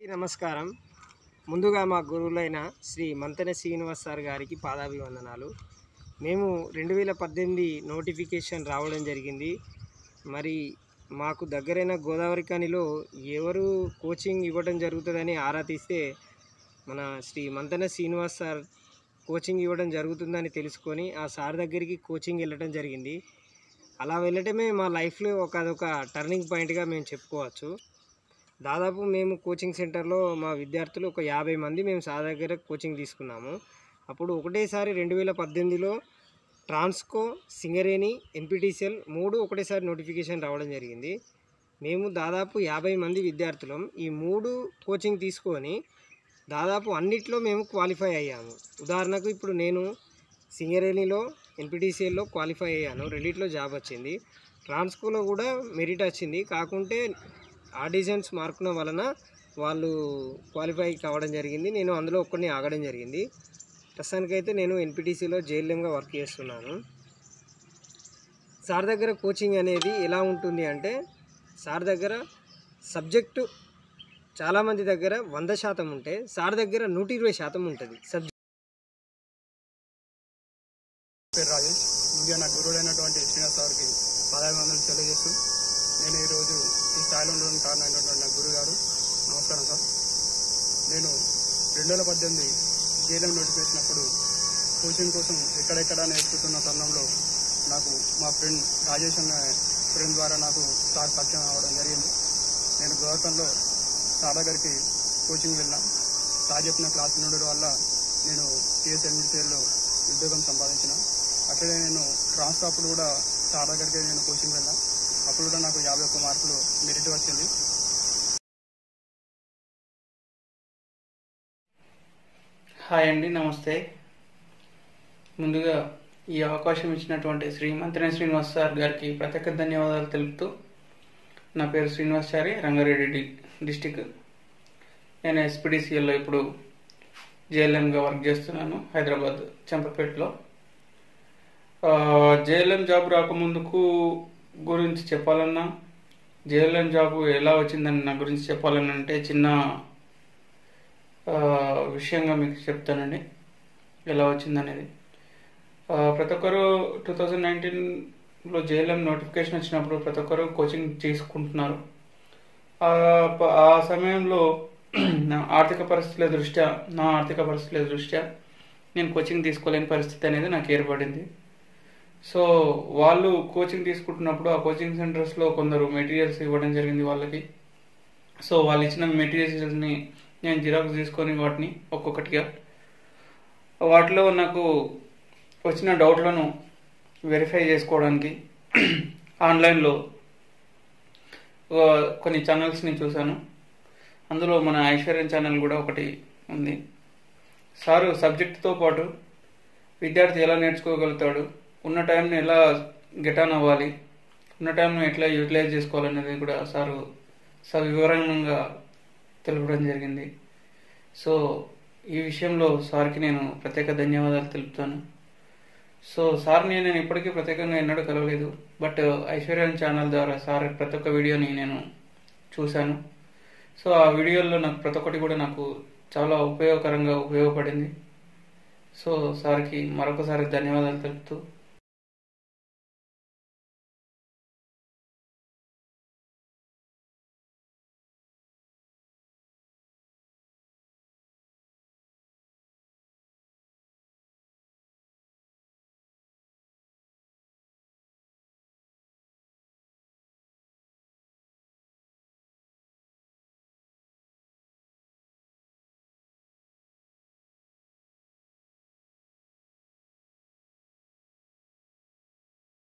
నమస్కారం. ముందుగా మా గురువులైన శ్రీ మంతెన శ్రీనివాస్ సార్ గారికి పాదాభివందనాలు. మేము 2018 నోటిఫికేషన్ రావడం జరిగింది. మరి మాకు దగ్గరైన గోదావరి ఖనిలో ఎవరు కోచింగ్ ఇవ్వడం జరుగుతుందని ఆరా తీస్తే మన శ్రీ మంతెన శ్రీనివాస్ సార్ కోచింగ్ ఇవ్వడం జరుగుతుందని తెలుసుకొని ఆ సార్ దగ్గరికి కోచింగ్ వెళ్ళడం జరిగింది. అలా వెళ్ళటమే మా లైఫ్లో అదొక టర్నింగ్ పాయింట్గా మేము చెప్పుకోవచ్చు. దాదాపు మేము కోచింగ్ సెంటర్లో మా విద్యార్థులు ఒక 50 మంది మేము సార్ దగ్గర కోచింగ్ తీసుకున్నాము. అప్పుడు ఒకటేసారి 2018లో ట్రాన్స్కో, సింగరేణి, ఎన్పిటిసిఎల్ 3 ఒకటేసారి నోటిఫికేషన్ రావడం జరిగింది. మేము దాదాపు 50 మంది విద్యార్థులం ఈ 3 కోచింగ్ తీసుకొని దాదాపు అన్నిట్లో మేము క్వాలిఫై అయ్యాము. ఉదాహరణకు ఇప్పుడు నేను సింగరేణిలో, ఎన్పిటిసిఎల్లో క్వాలిఫై అయ్యాను. రెండిట్లో జాబ్ వచ్చింది. ట్రాన్స్కోలో కూడా మెరిట్ వచ్చింది. కాకుంటే ఆడిషన్స్ మార్కుల వలన వాళ్ళు క్వాలిఫై కావడం జరిగింది. నేను అందులో ఒక్కడిని ఆగడం జరిగింది. ప్రస్తుతానికైతే నేను ఎన్పిటిసిలో జేఎల్ఎంగా వర్క్ చేస్తున్నాను. సార్ దగ్గర కోచింగ్ అనేది ఎలా ఉంటుంది అంటే సార్ దగ్గర సబ్జెక్టు చాలామంది దగ్గర 100% ఉంటే సార్ దగ్గర 120% ఉంటుంది. పేరు రాజేష్. ముందుగా నా గురువులైనటువంటి శ్రీనివాస్ సార్కి పాదాభివందనాలు తెలియజేస్తూ నేను ఈరోజు ఈ స్థాయిలో ఉండడం కారణమైనటువంటి నా గురువు గారు. నమస్కారం సార్. నేను 2018 జేఎల్ఎం నోటిఫికేషన్ అప్పుడు కోచింగ్ కోసం ఎక్కడెక్కడ నేర్చుకుంటున్న తరుణంలో నాకు మా ఫ్రెండ్ రాజేష్ అనే ఫ్రెండ్ ద్వారా నాకు సార్ పరిచయం అవ్వడం జరిగింది. నేను గోదావరిలో సార్ దగ్గరికి కోచింగ్ వెళ్ళినా. సార్ చెప్పిన క్లాస్ ఉండడం వల్ల నేను టీఎస్ఎన్బిసిఎల్లో ఉద్యోగం సంపాదించిన. అట్లనే నేను ట్రాన్స్కో అప్పుడు కూడా సార్ దగ్గరికి నేను కోచింగ్ వెళ్ళా. అప్పుడు కూడా నాకు 51 మార్కులు మెరిట్ వచ్చింది. హాయ్ అండి, నమస్తే. ముందుగా ఈ అవకాశం ఇచ్చినటువంటి శ్రీ మంతెన శ్రీనివాస్ సార్ గారికి ప్రత్యేక ధన్యవాదాలు తెలుపుతూ, నా పేరు శ్రీనివాసారి, రంగారెడ్డి డిస్టిక్. నేను ఎస్పీడీసీఎల్లో ఇప్పుడు జేఎల్ఎంగా వర్క్ చేస్తున్నాను, హైదరాబాద్ చంపపేటలో. జేఎల్ఎం జాబ్ రాకముందుకు గురించి చెప్పాలన్నా, జేఎల్ఎం జాబ్ ఎలా వచ్చిందని నా గురించి చెప్పాలని అంటే చిన్న విషయంగా మీకు చెప్తానండి ఎలా వచ్చిందనేది. ప్రతి ఒక్కరు 2019లో జేఎల్ఎం నోటిఫికేషన్ వచ్చినప్పుడు ప్రతి ఒక్కరు కోచింగ్ తీసుకుంటున్నారు. ఆ సమయంలో నా ఆర్థిక పరిస్థితుల దృష్ట్యా నేను కోచింగ్ తీసుకోలేని పరిస్థితి అనేది నాకు ఏర్పడింది. సో వాళ్ళు కోచింగ్ తీసుకుంటున్నప్పుడు ఆ కోచింగ్ సెంటర్స్లో కొందరు మెటీరియల్స్ ఇవ్వడం జరిగింది వాళ్ళకి. సో వాళ్ళు ఇచ్చిన మెటీరియల్స్ని నేను జిరాక్స్ తీసుకొని వాటిని ఒక్కొక్కటిగా వాటిలో నాకు వచ్చిన డౌట్లను వెరిఫై చేసుకోవడానికి ఆన్లైన్లో కొన్ని ఛానల్స్ని చూశాను. అందులో మన ఐశ్వర్యం ఛానల్ కూడా ఒకటి ఉంది. సారు సబ్జెక్టుతో పాటు విద్యార్థి ఎలా నేర్చుకోగలుగుతాడు, ఉన్న టైంని ఎలా గెటాన్ అవ్వాలి, ఉన్న టైంను ఎట్లా యూటిలైజ్ చేసుకోవాలనేది కూడా సారు సవివరంగా తెలపడం జరిగింది. సో ఈ విషయంలో సార్కి నేను ప్రత్యేక ధన్యవాదాలు తెలుపుతాను. సో సార్ని నేను ఇప్పటికీ ప్రత్యేకంగా ఎన్నడూ కలవలేదు, బట్ ఐశ్వర్యం ఛానల్ ద్వారా సార్ ప్రతి ఒక్క వీడియోని నేను చూశాను. సో ఆ వీడియోల్లో నాకు ప్రతి ఒక్కటి కూడా నాకు చాలా ఉపయోగకరంగా ఉపయోగపడింది. సో సార్కి మరొకసారి ధన్యవాదాలు తెలుపుతూ